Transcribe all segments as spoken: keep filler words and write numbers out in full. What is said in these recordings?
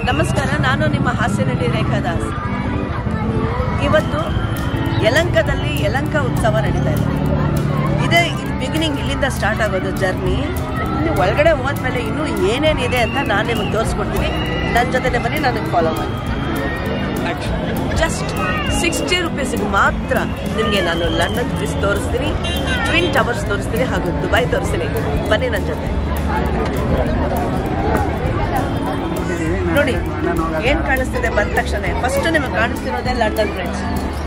ನಮಸ್ಕಾರ, ನಾನು ನಿಮ್ಮ ಹಾಸ್ಯ ನಟಿ ರೇಖಾ ದಾಸ್. ಇವತ್ತು ಯಲಹಂಕದಲ್ಲಿ ಯಲಹಂಕ ಉತ್ಸವ ನಡೀತಾ ಇದೆ. ಇದೇ ಬಿಗಿನಿಂಗ್, ಇಲ್ಲಿಂದ ಸ್ಟಾರ್ಟ್ ಆಗೋದು ಜರ್ನಿ. ಇನ್ನು ಒಳಗಡೆ ಹೋದ್ಮೇಲೆ ಇನ್ನೂ ಏನೇನಿದೆ ಅಂತ ನಾನು ನಿಮಗೆ ತೋರಿಸ್ಕೊಡ್ತೀನಿ. ನನ್ನ ಜೊತೆ ಬನ್ನಿ, ನನಗೆ ಫಾಲೋ ಮಾಡಿ. ಜಸ್ಟ್ ಸಿಕ್ಸ್ಟಿ ರುಪೀಸಿಗೆ ಮಾತ್ರ ನಿಮಗೆ ನಾನು ಲಂಡನ್ ಬ್ರಿಡ್ಜ್ ತೋರಿಸ್ತೀನಿ, ಟ್ವಿನ್ ಟವರ್ಸ್ ತೋರಿಸ್ತೀನಿ, ಹಾಗೂ ದುಬೈ ತೋರಿಸ್ತೀನಿ. ಬನ್ನಿ ನನ್ನ ಜೊತೆ. ನೋಡಿ ಏನು ಕಾಣಿಸ್ತಿದೆ ಬಂದ ತಕ್ಷಣ. ಫಸ್ಟ್ ನಿಮಗೆ ಕಾಣಿಸ್ತಿರೋದೇ ಲಂಡನ್ ಬ್ರಿಡ್ಜ್.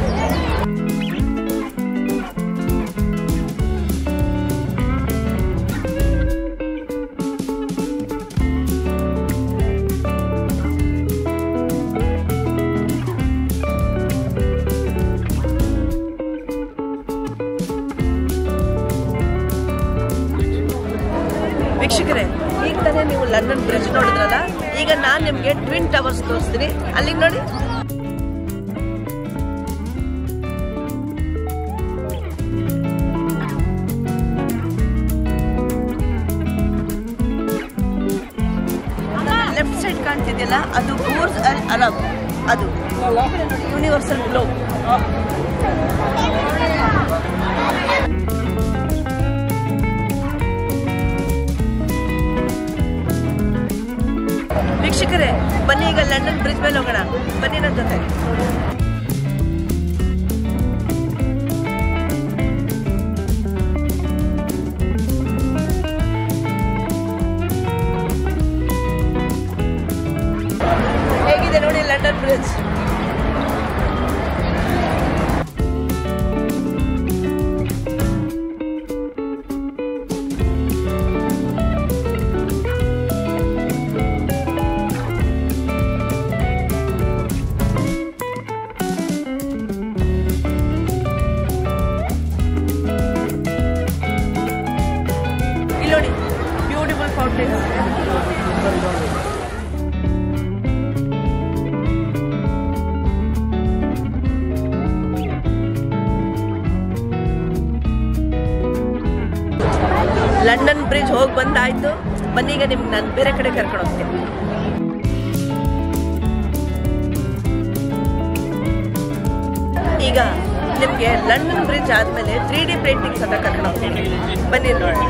ವೀಕ್ಷಕರೇ, ಈಗ ತಾನೇ ನೀವು ಲಂಡನ್ ಬ್ರಿಡ್ಜ್ ನೋಡಿದ್ರಲ್ಲ, ಈಗ ನಾನು ನಿಮಗೆ ಟ್ವಿನ್ ಟವರ್ಸ್ ತೋರಿಸ್ತೀನಿ. ಅಲ್ಲಿಗೆ ನೋಡಿ. ಲೆಫ್ಟ್ ಸೈಡ್ ಕಾಣ್ತಿದೆಯಲ್ಲ, ಅದು ಬುರ್ಜ್ ಅಲ್ ಅರಬ್. ಅದು ಯೂನಿವರ್ಸಲ್ ಗ್ಲೋಬ್. ವೀಕ್ಷಕರೇ, ಬನ್ನಿ ಈಗ ಲಂಡನ್ ಬ್ರಿಡ್ಜ್ ಮೇಲೆ ಹೋಗೋಣ. ಬನ್ನಿ ನನ್ನ ಜೊತೆ. ಹೇಗಿದೆ ನೋಡಿ ಲಂಡನ್ ಬ್ರಿಡ್ಜ್. ನೋಡಿ, ಬ್ಯೂಟಿಫುಲ್ ಫೌಂಟೇನ್. ಲಂಡನ್ ಬ್ರಿಡ್ಜ್ ಹೋಗಿ ಬಂದಾಯ್ತು. ಬನ್ನಿ ಈಗ ನಿಮ್ಗೆ ನಾನು ಬೇರೆ ಕಡೆ ಕರ್ಕೊಂಡು ಹೋಗ್ತೀನಿ. ಈಗ ನಿಮಗೆ ಲಂಡನ್ ಬ್ರಿಡ್ಜ್ ಆದಮೇಲೆ ತ್ರೀ ಡಿ ಪೇಂಟಿಂಗ್ಸ್ ಅಂತ ಕರ್ಕೊಂಡು ಹೋಗ್ತೀನಿ. ಬನ್ನಿ ನೋಡಿ.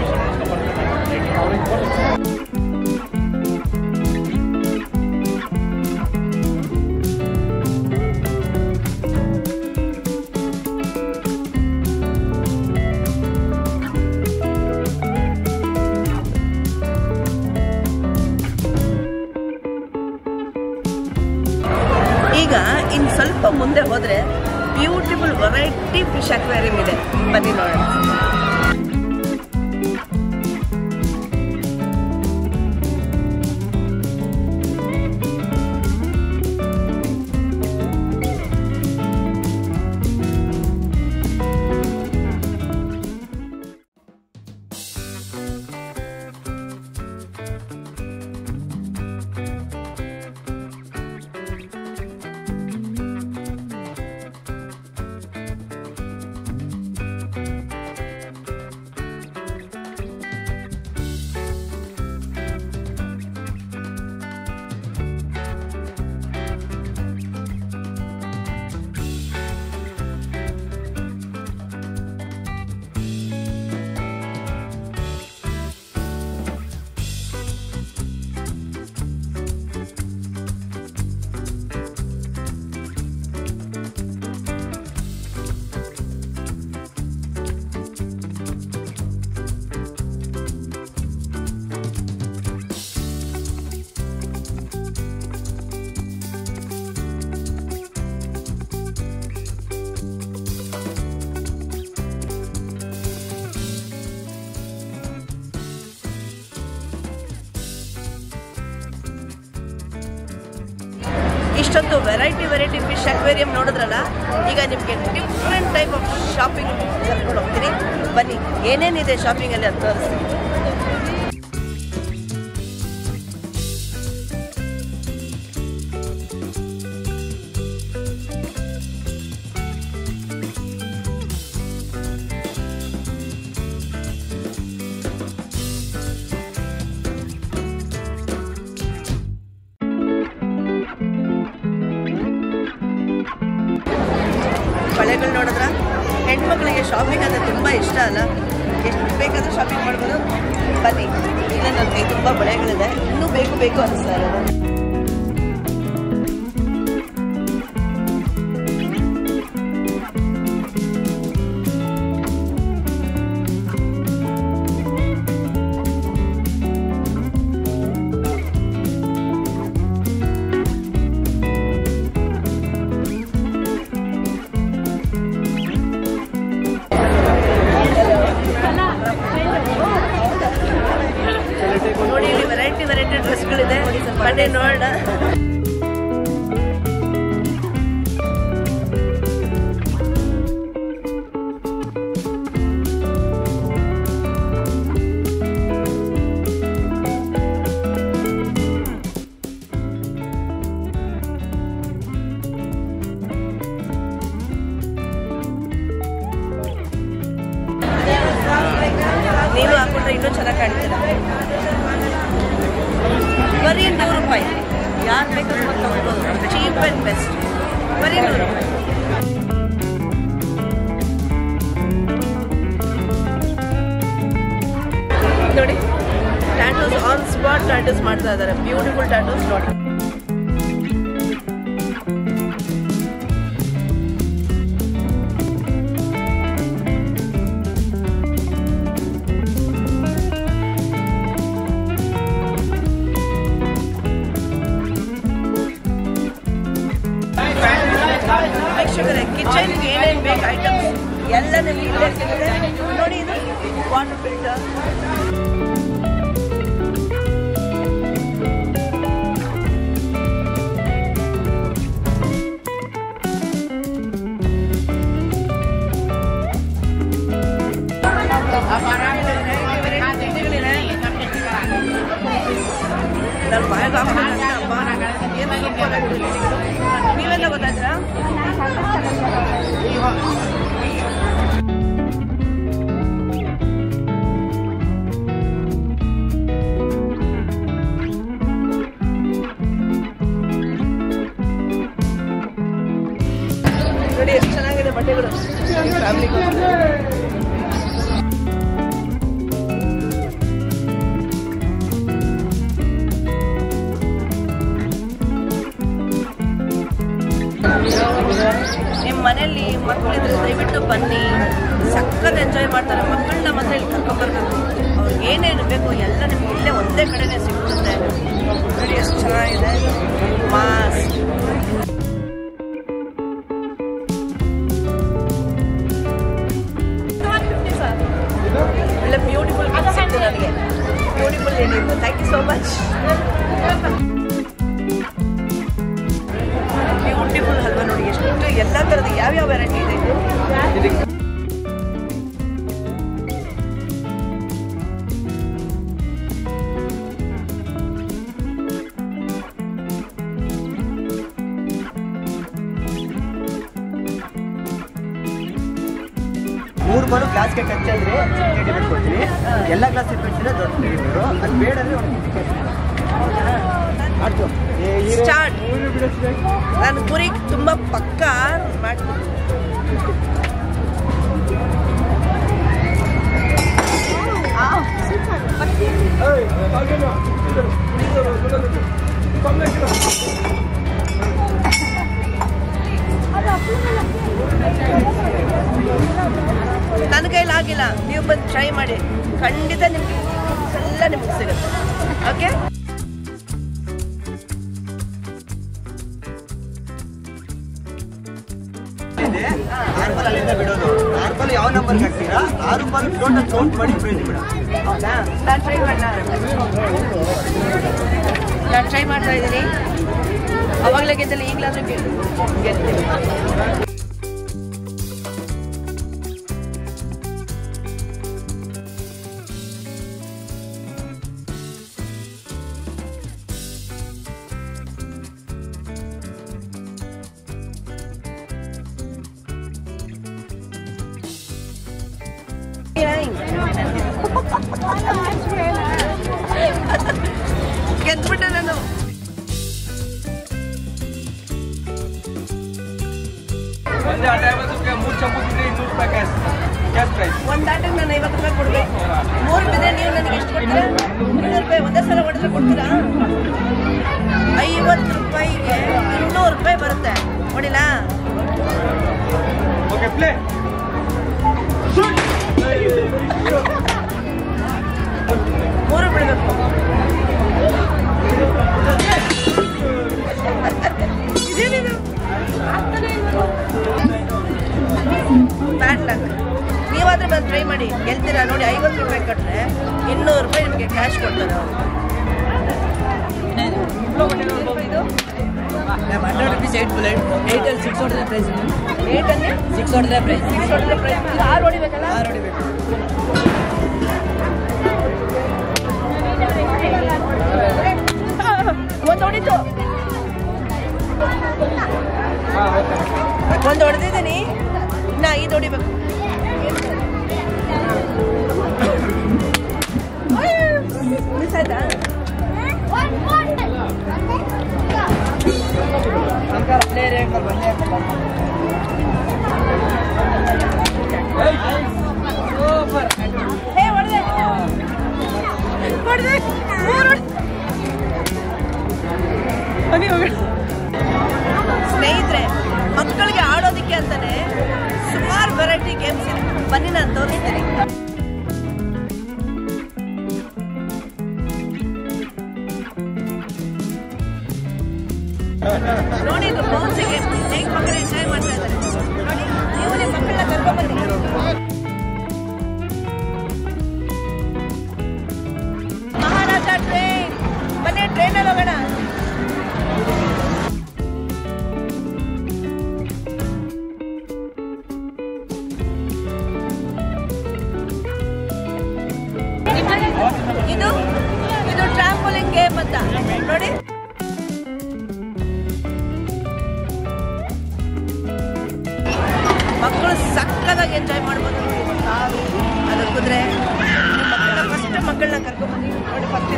ಈಗ ಇನ್ನು ಸ್ವಲ್ಪ ಮುಂದೆ ಹೋದರೆ ಬ್ಯೂಟಿಫುಲ್ ವೆರೈಟಿ ಫಿಶ್ ಅಕ್ವೇರಿಯಂ ಇದೆ. ಬನ್ನಿ ನೋಡೋಣ. ಇಷ್ಟೊಂದು ವೆರೈಟಿ ವೆರೈಟಿ ಫಿಶ್ ಅಕ್ವೇರಿಯಂ ನೋಡಿದ್ರಲ್ಲ, ಈಗ ನಿಮಗೆ ಡಿಫ್ರೆಂಟ್ ಟೈಪ್ ಆಫ್ ಶಾಪಿಂಗ್ ಕರ್ಕೊಂಡು ಹೋಗ್ತೀನಿ. ಬನ್ನಿ, ಏನೇನಿದೆ ಶಾಪಿಂಗಲ್ಲಿ ಅಂತ ತೋರಿಸ್ತೀನಿ. ಬಳೆಗಳು ನೋಡಿದ್ರ ಹೆಣ್ಮಕ್ಳಿಗೆ ಶಾಪಿಂಗ್ ಅಂದರೆ ತುಂಬ ಇಷ್ಟ ಅಲ್ಲ, ಎಷ್ಟು ಬೇಕಾದರೂ ಶಾಪಿಂಗ್ ಮಾಡ್ಬೋದು. ಬನ್ನಿ, ಈಗ ನನ್ನ ಕೈ ತುಂಬ ಬಳೆಗಳಿದೆ, ಇನ್ನೂ ಬೇಕು ಬೇಕು ಅನಿಸ್ತಾ ಇದೆ. ನೋಡಿ, ಇಲ್ಲಿ ವೆರೈಟಿ ವೆರೈಟಿ ಡ್ರೆಸ್ಗಳಿದೆ, ಬನ್ನಿ ನೋಡೋಣ. ನೀವು ಹಾಕೊಂಡ್ರೆ ಇನ್ನೂ ಚೆನ್ನಾಗಿ ಕಾಣ್ತೀರಾ. ಬರೀ ನೂರು ರೂಪಾಯಿ, ಯಾರು ಬೇಕಾದ್ರೂ ತಗೋಬೋದು, ಚೀಪ್ ಆ್ಯಂಡ್ ಬೆಸ್ಟ್. ಬರೀ ನೂರು ರೂಪಾಯಿ. ನೋಡಿ, ಟ್ಯಾಟೂಸ್ ಆನ್ ಸ್ಪಾಟ್ ಟ್ಯಾಟೂಸ್ ಮಾಡ್ತಾ ಇದ್ದಾರೆ, ಬ್ಯೂಟಿಫುಲ್ ಟ್ಯಾಟೂಸ್. ನೋಡಿ, ಕಿಚನ್ಗೆ ಏನೇನು ಬೇಕು ಐಟಮ್ಸ್ ಎಲ್ಲ ನಿಮಗೆ ಇಲ್ಲೇ ಸಿಗುತ್ತೆ. ನೋಡಿ, ಇದು ವಾಟರ್ ಫಿಲ್ಟರ್, ನಾನು ಬಾಯಿಗೆ ಹಾಕ್ಬೇಕು. ನೀವೆಲ್ಲ ಗೊತ್ತಾಯ್ತಾ? ನೋಡಿ, ಎಷ್ಟು ಚೆನ್ನಾಗಿದೆ ಬಟ್ಟೆಗಳು ಫ್ಯಾಮಿಲಿಗೆ. ನಿಮ್ಮ ಮನೆಯಲ್ಲಿ ಮಕ್ಕಳಿದ್ರೆ ದಯವಿಟ್ಟು ಬನ್ನಿ, ಸಖತ್ ಎಂಜಾಯ್ ಮಾಡ್ತಾರೆ. ಮಕ್ಕಳನ್ನ ಮಾತ್ರ ಇಲ್ಲಿ ಕರ್ಕೊಂಡ್ಬರ್ಬೇಕು. ಅವ್ರಿಗೆ ಏನೇನು ಬೇಕು ಎಲ್ಲ ನಿಮ್ಗೆ ಇಲ್ಲೇ ಒಂದೇ ಕಡೆನೇ ಸಿಗುತ್ತೆ. ನೋಡಿ, ಎಷ್ಟು ಚೆನ್ನಾಗಿದೆ ಮಾಸ್ಕ್. ಒಳ್ಳೆ ಬ್ಯೂಟಿಫುಲ್ ಗಿಫ್ಟ್ ಸಿಕ್ತು ನನಗೆ. ಬ್ಯೂಟಿಫುಲ್ ಏನಿತ್ತು. Thank you so much. Beautiful ಅಲ್ವಾ? ನೋಡಿ, ಎಷ್ಟು ಎಲ್ಲ ಥರದ ಯಾವ್ಯಾವ ವೆರೈಟಿ ಇದೆ ಇದು. ಮೂರು ಬಾರು ಕ್ಲಾಸ್ಗೆ ಟಚ್ ಆದರೆ ಟಿಕೆಟ್ ಕೊಡ್ತೀನಿ. ಎಲ್ಲ ಕ್ಲಾಸ್ ಇಟ್ಬಿಡ್ತೀರ ದೊಡ್ಡ ಟಿಕೆಟ್, ಅದು ಬೇಡ ಅಂದರೆ ಒಂದು ಸ್ಟಾರ್ಟ್. ನಾನು ಗುರಿ ತುಂಬ ಪಕ್ಕ ಮಾಡ್ತೀನಿ. ನನ್ನ ಕೈಲಿ ಆಗಿಲ್ಲ, ನೀವು ಬಂದು ಟ್ರೈ ಮಾಡಿ, ಖಂಡಿತ ನಿಮ್ಗೆ ಎಲ್ಲ ನಿಮ್ಗೆ ಸಿಗುತ್ತೆ. ಓಕೆ, ನಾರ್ಮಲ್ ಅಲ್ಲಿಂದ ಬಿಡೋದು. ನಾರ್ಮಲ್ ಯಾವ ನಂಬರ್ಗೆ ಹಾಕ್ತೀರಾ ಆ ನಂಬರ್ ಟೋಟಲ್ ಕೌಂಟ್ ಮಾಡಿ ಪ್ರೈಸ್ ಬಿಡ. ಹೌದಾ? ನಾನು ಟ್ರೈ ಮಾಡ ನಾನು ಟ್ರೈ ಮಾಡ್ತಾ ಇದ್ದೀನಿ. ಅವಾಗಲೇ ಗೆದ್ದಲ್ಲ, ಈಗಲಾದ್ರೂ ಗೆದ್ತೀನಿ. ಗೆದ್ಬಿಟ್ಟೆ ನಾನು. ಒಂದೇ ಆ ಟೈಮ್ ಚಂಪು ಬಿದ್ರೆ ಇನ್ನೂರು ರೂಪಾಯಿ ಕ್ಯಾಶ್ ಕ್ಯಾಶ್ ಪ್ರೈಸ್. ಒಂದು ಆಟಕ್ಕೆ ನಾನು ಐವತ್ತು ರೂಪಾಯಿ ಕೊಡ್ಬೇಕು. ಮೂರು ಬಿದ್ರೆ ನೀವು ನನಗೆ ಎಷ್ಟು ಕೊಡ್ತೀರಾ? ಇನ್ನೂರು ರೂಪಾಯಿ ಒಂದೇ ಸಲ ಹೊಡೆದ್ರೆ ಕೊಡ್ತೀರಾ? ಐವತ್ತು ರೂಪಾಯಿಗೆ ಇನ್ನೂರು ರೂಪಾಯಿ ಬರುತ್ತೆ. ಹೊಡಿಲಾ? Okay play. ಮೂರು ಬಿಡಬೇಕು. ಇದೇನಿದು? Bad luck. ನೀವಾದ್ರೆ ಬಂದು ಟ್ರೈ ಮಾಡಿ, ಗೆಲ್ತೀರಾ ನೋಡಿ. ಐವತ್ತು ರೂಪಾಯಿ ಕೊಟ್ಟರೆ ಇನ್ನೂರು ರೂಪಾಯಿ ನಿಮಗೆ ಕ್ಯಾಶ್ ಕೊಡ್ತಾರೆ ಅವರು. ಇದು ಹಂಡ್ರೆಡ್ ರುಪೀಸ್ ಏಟ್ ಬುಲೆಟ್ ಏಯ್ಟಲ್ಲಿ ಸಿಕ್ಸ್ ಹೊಡೆದ್ರೆ ಪ್ರೈಸ್. ಏಟಲ್ಲಿ ಸಿಕ್ಸ್ ಹೊಡೆದ್ರೆ ಪ್ರೈಸ್. ಸಿಕ್ಸ್ ಹೊಡೆದ್ರೆ ಪ್ರೈಸ್. ಇದು ಆರು ಹೊಡಿಬೇಕಲ್ಲ? ಆರು ಹೊಡಿಬೇಕು. ಒಂದು ಹೊಡಿತು. ಒಂದು ಹೊಡೆದಿದ್ದೀನಿ, ನಾ ಇದು ಹೊಡಿಬೇಕು. ಮಿಸ್ ಆಯ್ತಾ? ಸ್ನೇಹಿತರೆ, ಮಕ್ಕಳಿಗೆ ಆಡೋದಿಕ್ಕೆ ಅಂತಾನೆ ಸುಮಾರು ವೆರೈಟಿ ಗೇಮ್ಸ್ ಇದೆ. ಬನ್ನಿ ನಾನು ತೋರಿಸ್ತೀನಿ. ನೋಡಿ ಇದು ಬೌನ್ಸಿ ಗೇಮ್ ಹೇಗೆ ಮಕ್ಕಳು ಎಂಜಾಯ್ ಮಾಡ್ತಾ ಇದ್ದಾರೆ ನೋಡಿ. ನೀವು ನಿಮ್ಮ ಮಕ್ಕಳನ್ನ ಕರ್ಕೊಂಡ್ಬನ್ನಿ. ಮಹಾರಾಜ ಟ್ರೈನ್, ಬನ್ನಿ ಟ್ರೈನಲ್ಲಿ ಹೋಗೋಣ. ಇದು ಇದು ಟ್ರಾಂಪೋಲಿನ್ ಗೇಮ್ ಅಂತ ನೋಡಿ. ಮಕ್ಕಳು ಸಕ್ಕದಾಗಿ ಎಂಜಾಯ್ ಮಾಡ್ಬೋದು. ಅದು ಕುದುರೆ ಮಕ್ಕಳನ್ನ ಫಸ್ಟ್ ಮಕ್ಕಳನ್ನ ಕರ್ಕೊಂಡ್ಬನ್ನಿ ನೋಡಿ. ಫಸ್ಟ್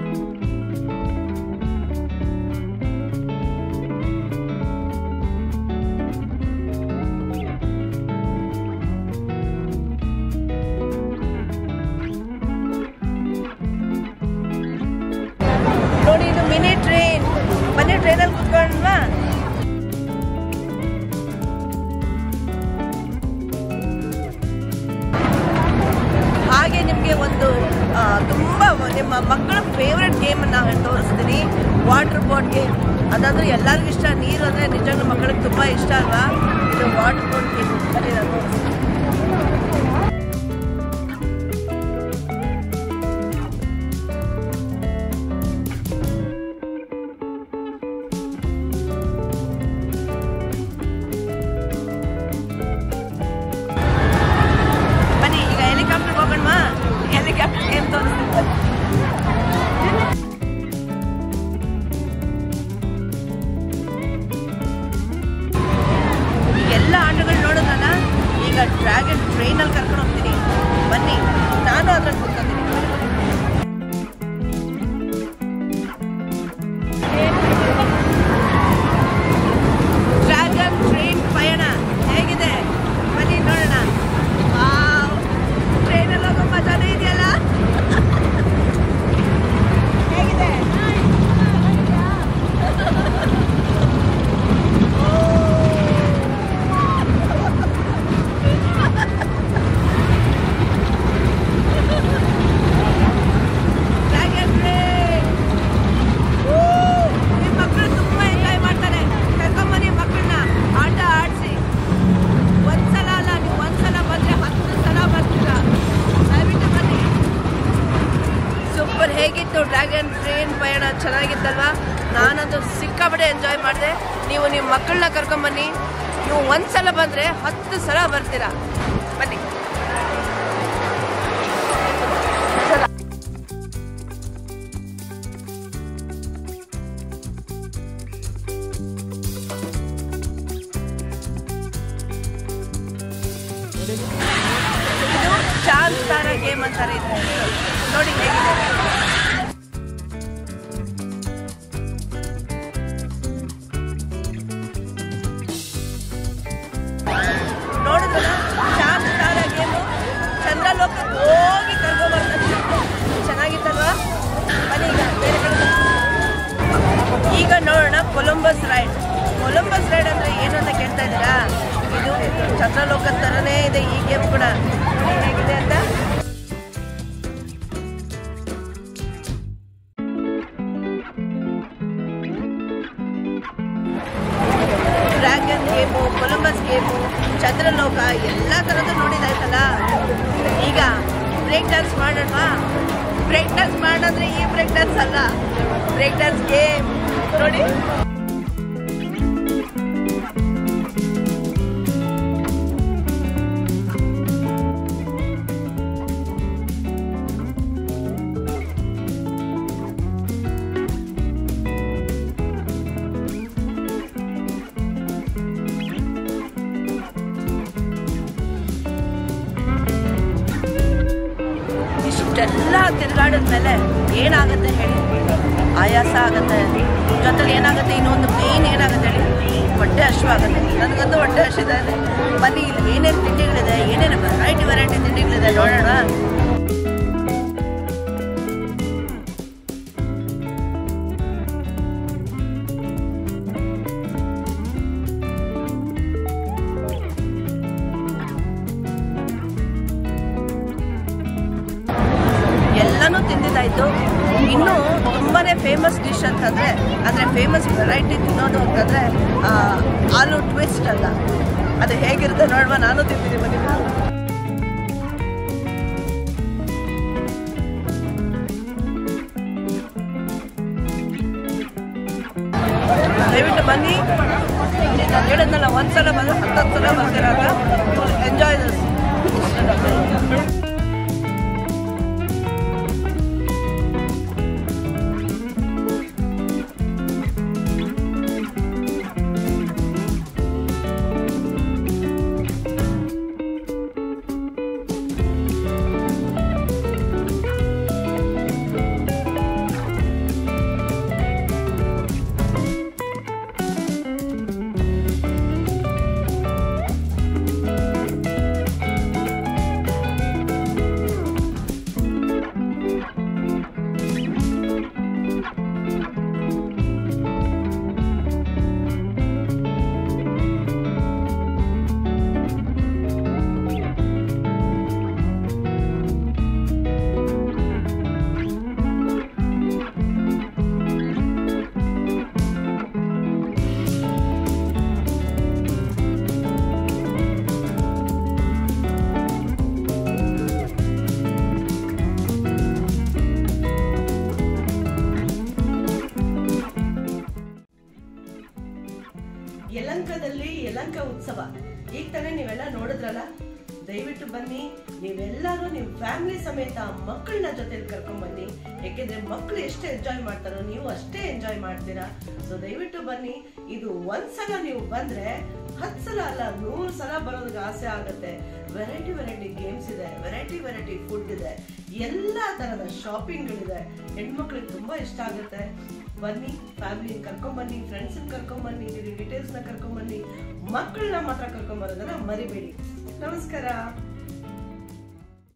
ನೋಡಿ, ಇದು ಮಿನಿ ಟ್ರೈನ್. ಬನ್ನಿ ಟ್ರೈನಲ್ಲಿ ಕುತ್ಕೊಂಡ್ವಾ. ಹಾಗೆ ನಿಮಗೆ ಒಂದು ತುಂಬ ನಿಮ್ಮ ಮಕ್ಕಳ ಫೇವ್ರೆಟ್ ಗೇಮನ್ನು ತೋರಿಸ್ತೀನಿ. Water boat game. ಅದಾದರೂ ಎಲ್ಲರಿಗೂ ಇಷ್ಟ. ನೀರು ಅಂದರೆ ನಿಜವಾಗ್ಲೂ ಮಕ್ಕಳಿಗೆ ತುಂಬ ಇಷ್ಟ ಅಲ್ವಾ? ಇದು ವಾಟರ್ ಬೋಟ್ ಗೇಮ್. ಬನ್ನಿ ನಾನು ತೋರಿಸ್ತೀನಿ. ಬನ್ನಿ ಈಗ ಹೆಲಿಕಾಪ್ಟರ್ ಹೋಗೋಣವಾ? ಹೆಲಿಕಾಪ್ಟರ್ ಗೇಮ್ ತೋರಿಸ್ತೀನಿ. ಎಲ್ಲ ಆಟಗಳು ನೋಡೋದಲ್ಲ. ಈಗ ಡ್ರ್ಯಾಗನ್ ಟ್ರೈನಲ್ಲಿ ಕರ್ಕೊಂಡು ಹೋಗ್ತೀನಿ. ಬನ್ನಿ, ನಾನು ಅದ್ರಲ್ಲಿ ಕೂತ್ಕೊತೀನಿ. ಡ್ರ್ಯಾಗನ್ ಟ್ರೈನ್ ಪಯಣ ಹೇಗಿದೆ ಬನ್ನಿ ನೋಡೋಣ. ಟ್ರೈನಲ್ಲಿ ಹೋಗೋ ಮಜಾನೇ ಇದೆಯಲ್ಲ. ಹೇಗಿದೆ? Dragon train. ನಿಮ್ಮ ಮಕ್ಕಳು ತುಂಬ ಎಂಜಾಯ್ ಮಾಡ್ತಾರೆ. ಕರ್ಕೊಂಬನ್ನಿ ಮಕ್ಕಳನ್ನ, ಆಟ ಆಡಿಸಿ. ಒಂದ್ಸಲ ಅಲ್ಲ, ನೀವು ಒಂದ್ಸಲ ಬಂದರೆ ಹತ್ತು ಸಲ ಬರ್ತೀರಾ. ದಯವಿಟ್ಟು ಬನ್ನಿ. ಸೂಪರ್. ಹೇಗಿತ್ತು ಡ್ರ್ಯಾಗನ್ ಟ್ರೈನ್ ಪಯಣ? ಚೆನ್ನಾಗಿತ್ತಲ್ವಾ? ನಾನಂತೂ ಸಿಕ್ಕಾಪಟ್ಟೆ ಎಂಜಾಯ್ ಮಾಡಿದೆ. ನೀವು ನಿಮ್ಮ ಮಕ್ಕಳನ್ನ ಕರ್ಕೊಂಬನ್ನಿ. ನೀವು ಒಂದ್ಸಲ ಬಂದರೆ ಹತ್ತು ಸಲ ಬರ್ತೀರಾ. ಬನ್ನಿ. ಇದು ಚಾನ್ಸ್ ತಾರ ಗೇಮ್ ಅಂತಾರೆ. ಇದು ನೋಡಿ ಹೇಗಿದೆ. ನೋಡಿದ್ರೆ ಹೋಗಿ ಕರ್ಕೊಂಡ್ಬರ್ತಾನೆ. ಚೆನ್ನಾಗಿತ್ತಲ್ವಾ? ಬನ್ನಿ ಈಗ ಬೇರೆ ಕಡೆ. ಈಗ ನೋಡೋಣ ಕೊಲಂಬಸ್ ರೈಡ್. ಕೊಲಂಬಸ್ ರೈಡ್ ಅಂದರೆ ಏನು ಅಂತ ಕೇಳ್ತಾ ಇದ್ದೀರಾ? ಇದು ಚಂದ್ರಲೋಕದ ಥರನೇ ಇದೆ ಈ ಗೇಮ್ ಕೂಡ. ಹೇಗಿದೆ ಅಂತ ಡ್ರ್ಯಾಗನ್ ಗೇಮು, ಕೊಲಂಬಸ್ ಗೇಮು, ಚಂದ್ರಲೋಕ ಎಲ್ಲ ಥರದ್ದು ನೋಡಿದಾಯ್ತಲ್ಲ. ಈಗ ಬ್ರೇಕ್ ಡ್ಯಾನ್ಸ್ ಮಾಡೋಣವಾ? ಬ್ರೇಕ್ ಡ್ಯಾನ್ಸ್ ಮಾಡಿದ್ರೆ ಈ ಬ್ರೇಕ್ ಡ್ಯಾನ್ಸ್ ಅಲ್ಲ, ಬ್ರೇಕ್ ಡ್ಯಾನ್ಸ್ ಗೇಮ್ ನೋಡಿ. ಇಷ್ಟೆಲ್ಲ ತಿರುಗಾಡಿದ್ಮೇಲೆ ಏನಾಗುತ್ತೆ ಹೇಳಿ? ಆಯಾಸ ಆಗುತ್ತೆ. ಜೊತೆಲಿ ಏನಾಗುತ್ತೆ, ಇನ್ನೊಂದು ಮೇನ್ ಏನಾಗುತ್ತೆ ಹೇಳಿ? ಹೊಟ್ಟೆ ಹಸಿವಾಗುತ್ತೆ. ನನಗಂತೂ ಹೊಟ್ಟೆ ಹಸಿದೆ. ಬನ್ನಿ ಇಲ್ಲಿ ಏನೇನು ತಿಂಡಿಗಳಿದೆ, ಏನೇನು ವೆರೈಟಿ ವೆರೈಟಿ ತಿಂಡಿಗಳಿದೆ ನೋಡೋಣ. ಎಲ್ಲನೂ ತಿಂದಿದ್ದಾಯಿತು. ಇನ್ನೂ ತುಂಬಾ ಫೇಮಸ್ ಡಿಶ್ ಅಂತಂದರೆ, ಅಂದರೆ ಫೇಮಸ್ ವೆರೈಟಿ ತಿನ್ನೋದು ಅಂತಂದರೆ ಆಲೂ ಟ್ವಿಸ್ಟ್ ಅಂತ. ಅದು ಹೇಗಿರುತ್ತೆ ನೋಡುವ. ನಾನು ತಿಂತೀನಿ ಬನ್ನಿ. ದಯವಿಟ್ಟು ಬನ್ನಿ. ನಾನು ಹೇಳಿದ್ನಲ್ಲ, ಒಂದು ಸಲ ಬಂದು ಹತ್ತತ್ತು ಸಲ ಬರ್ತೀರಾಗ. Enjoy this. ಯಲಹಂಕದಲ್ಲಿ ಯಲಹಂಕ ಉತ್ಸವ ಈಗ ತಾನೇ ನೀವೆಲ್ಲ ನೋಡಿದ್ರಲ್ಲ. ದಯವಿಟ್ಟು ಬನ್ನಿ. ನೀವೆಲ್ಲರೂ ನಿಮ್ಮ ಫ್ಯಾಮಿಲಿ ಸಮೇತ ಮಕ್ಕಳನ್ನ ಜೊತೆಲಿ ಕರ್ಕೊಂಡ್ ಬನ್ನಿ. ಯಾಕೆಂದ್ರೆ ಮಕ್ಕಳು ಎಷ್ಟು ಎಂಜಾಯ್ ಮಾಡ್ತಾರೋ ನೀವು ಅಷ್ಟೇ ಎಂಜಾಯ್ ಮಾಡ್ತೀರಾ. ಸೊ ದಯವಿಟ್ಟು ಬನ್ನಿ. ಇದು ಒಂದ್ಸಲ ನೀವು ಬಂದ್ರೆ ಹತ್ತು ಸಲ ಅಲ್ಲ, ನೂರು ಸಲ ಬರೋದಕ್ಕೆ ಆಸೆ ಆಗುತ್ತೆ. ವೆರೈಟಿ ವೆರೈಟಿ ಗೇಮ್ಸ್ ಇದೆ, ವೆರೈಟಿ ವೆರೈಟಿ ಫುಡ್ ಇದೆ, ಎಲ್ಲಾ ತರದ ಶಾಪಿಂಗ್ಗಳಿದೆ. ಹೆಣ್ಮಕ್ಳಿಗೆ ತುಂಬಾ ಇಷ್ಟ ಆಗುತ್ತೆ. ಬನ್ನಿ, ಫ್ಯಾಮಿಲಿ ಕರ್ಕೊಂಡ್ ಬನ್ನಿ, ಫ್ರೆಂಡ್ಸ್ ಕರ್ಕೊಂಡ್ ಬನ್ನಿ, ರಿಲೇಟಿವ್ಸ್ ನ ಕರ್ಕೊಂಡ್ ಬನ್ನಿ. ಮಕ್ಕಳನ್ನ ಮಾತ್ರ ಕರ್ಕೊಂಡ್ ಬರೋದನ್ನ ಮರಿಬೇಡಿ. ನಮಸ್ಕಾರ.